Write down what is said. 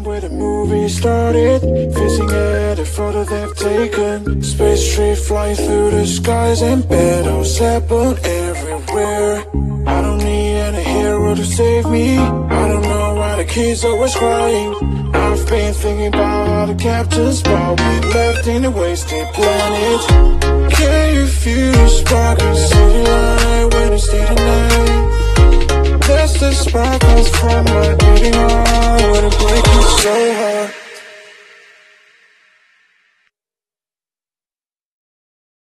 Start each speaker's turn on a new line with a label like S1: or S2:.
S1: from where the movie started, facing at a photo they've taken. Space tree flying through the skies, and battles happen everywhere. I don't need any hero to save me. I don't know why the kids always crying. I've been thinking about how the captain's spot we left in a wasted planet. Can you feel the spark in city light when it's day to night? That's the sparkles from my beating heart when it breaks so hard.